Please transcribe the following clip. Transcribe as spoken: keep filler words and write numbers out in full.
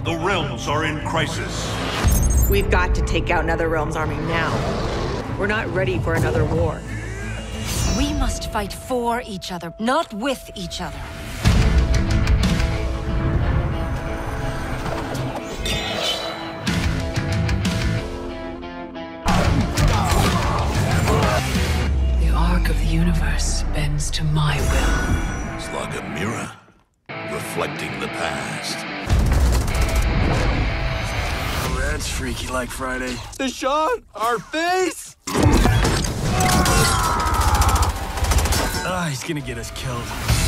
The realms are in crisis. We've got to take out another realm's army now. We're not ready for another war. We must fight for each other, not with each other. The arc of the universe bends to my will. It's like a mirror, reflecting the past. Oh, that's freaky like Friday. The shot! Our face! Ah, he's gonna get us killed.